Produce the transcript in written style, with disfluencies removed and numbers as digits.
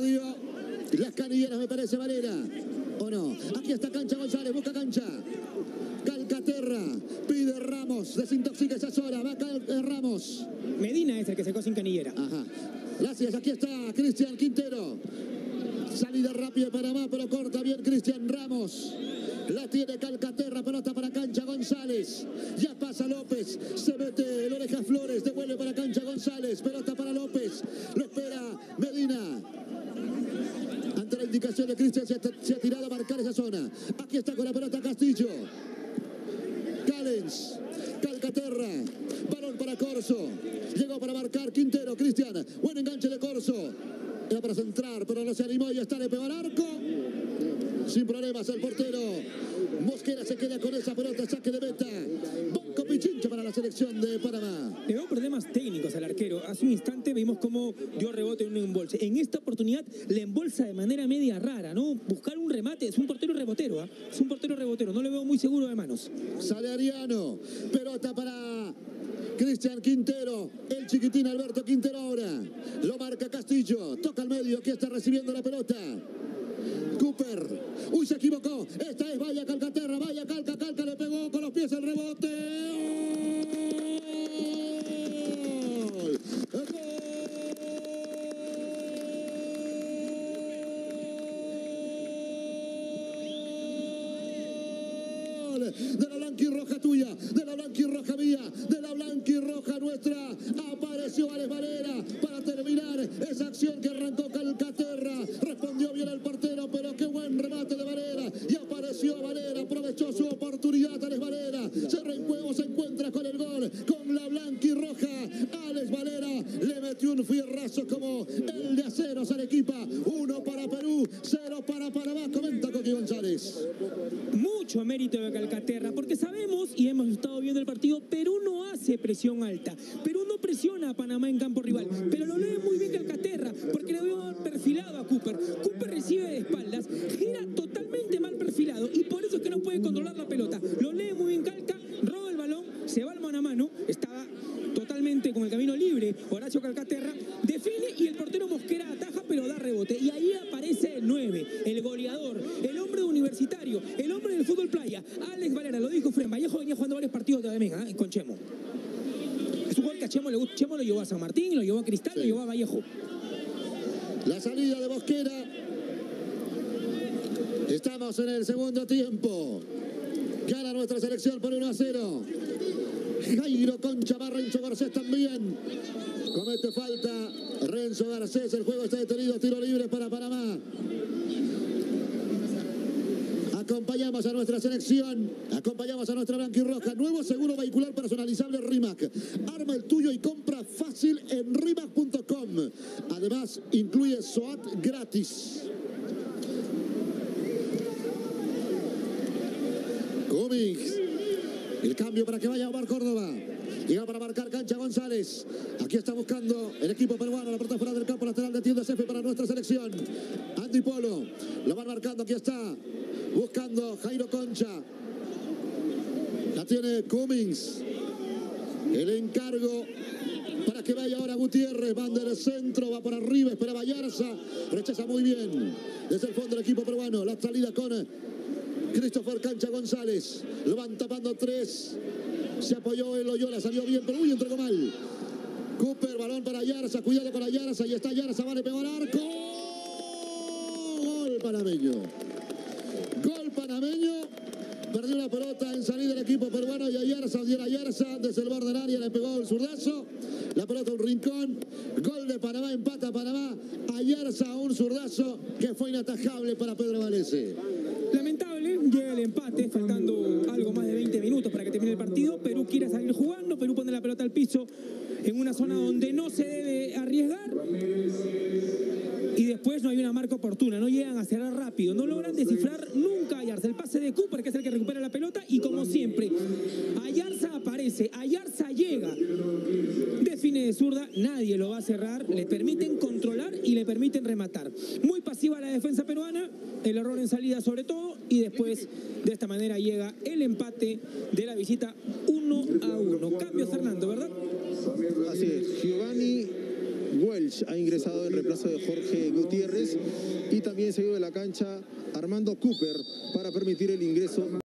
Perdió las canilleras, me parece, Valera. ¿O no? Aquí está Cancha González, busca Cancha. Calcaterra, pide Ramos, desintoxica esa zona, va Ramos. Medina es el que secó sin canillera. Ajá. Gracias, aquí está Cristian Quintero. Salida rápida de Panamá, pero corta bien Cristian Ramos. La tiene Calcaterra, pelota para Cancha González. Ya pasa López, se mete el Oreja Flores, devuelve para Cancha González. Pelota para López, lo espera Medina. Ante la indicación de Cristian se ha tirado a marcar esa zona. Aquí está con la pelota Castillo. Callens, Calcaterra, balón para Corso. Llegó para marcar Quintero, Cristian. Buen enganche de Corso. Era para centrar, pero no se animó y está, le pegó al arco. Sin problemas el portero. Mosquera se queda con esa pelota, saque de meta. Bonco Pichincha para la selección de Panamá. Le veo problemas técnicos al arquero. Hace un instante vimos cómo dio rebote en un embolse. En esta oportunidad le embolsa de manera media rara, ¿no? Buscar un remate. Es un portero rebotero, ¿eh? Es un portero rebotero. No le veo muy seguro de manos. Sale Ariano. Pelota para Cristian Quintero. El chiquitín Alberto Quintero ahora. Lo marca Castillo. Toca al medio. Aquí está recibiendo la pelota. Cooper. Uy, se equivocó. Esta es vaya Calcaterra. Vaya Calca. Le pegó con los pies el rebote. ¡Gol! De la blanquirroja tuya, de la blanquirroja mía, de la blanquirroja nuestra. Apareció Alex Valera para terminar esa acción que arrancó Calcaterra. Respondió bien al portero, pero qué buen remate de Valera. Y apareció Valera, aprovechó su oportunidad Alex Valera. Se encuentra con el gol, con la blanquirroja. Alex Valera le metió un fierrazo como el de Aceros al equipo. 1 para Perú, 0 para Panamá. Comenta Coqui González. Mucho mérito de Calcaterra, porque sabemos y hemos estado viendo el partido, Perú no hace presión alta. Perú no presiona a Panamá en campo rival, pero lo lee muy bien Calcaterra, porque le veo perfilado a Cooper. Cooper recibe de espaldas, gira totalmente mal perfilado y por eso es que no puede controlar la pelota. Lo lee muy bien Calca, roba el balón, se va al mano a mano, estaba totalmente con el camino libre Horacio Calcaterra, define y el portero Mosquera ataja, pero da rebote. Y ahí aparece el 9, el goleador, el hombre de Universitario, el hombre del fútbol playa, Alex Valera. Lo dijo Fren Vallejo, venía jugando varios partidos también con Chemo. Es un gol que a Chemo le gusta. Chemo lo llevó a San Martín, lo llevó a Cristal, sí. Lo llevó a Vallejo. La salida de Mosquera. Estamos en el segundo tiempo. Gana nuestra selección por 1-0. Jairo Concha va Renzo Garcés también. Comete falta Renzo Garcés. El juego está detenido. Tiro libre para Panamá. Acompañamos a nuestra selección, acompañamos a nuestra blanquirroja. Nuevo seguro vehicular personalizable Rimac. Arma el tuyo y compra fácil en rimac.com. Además, incluye SOAT gratis. Cummings. El cambio para que vaya Omar Córdoba. Llega para marcar Cancha González. Aquí está buscando el equipo peruano. La pelota fuera del campo lateral de Tiendas F para nuestra selección. Andy Polo. Lo van marcando. Aquí está. Buscando Jairo Concha. La tiene Cummings. El encargo para que vaya ahora Gutiérrez. Van del centro. Va por arriba. Espera Bayarza. Rechaza muy bien. Desde el fondo del equipo peruano. La salida con Christopher Cancha González. Lo van tapando 3. Se apoyó el Loyola, salió bien, pero uy, entregó mal. Cooper, balón para Ayarza, cuidado con Ayarza, ahí está Ayarza, vale, pegó al arco. Gol panameño. Gol panameño. Perdió la pelota en salida del equipo peruano y Ayarza desde el borde del área le pegó el zurdazo. La pelota a un rincón. Gol de Panamá, empata Panamá. Ayarza a un zurdazo que fue inatajable para Pedro Valese. Lamentable, llega el empate, faltando algo más de 20 minutos para que termine el partido. Perú quiere salir jugando, Perú pone la pelota al piso en una zona donde no se debe arriesgar. Y después no hay una marca oportuna, no llegan a cerrar rápido, no logran descifrar nunca a Ayarza. El pase de Cooper, que es el que recupera la pelota, y como siempre, Ayarza aparece, Ayarza llega, define de zurda, nadie lo va a cerrar, le permiten controlar y le permiten rematar. Muy pasiva la defensa peruana, el error en salida sobre todo, y después de esta manera llega el empate de la visita 1-1. Cambio Fernando, ¿verdad? Así es, Giovanni Welch ha ingresado en reemplazo de Jorge Gutiérrez también se ha ido de la cancha Armando Cooper para permitir el ingreso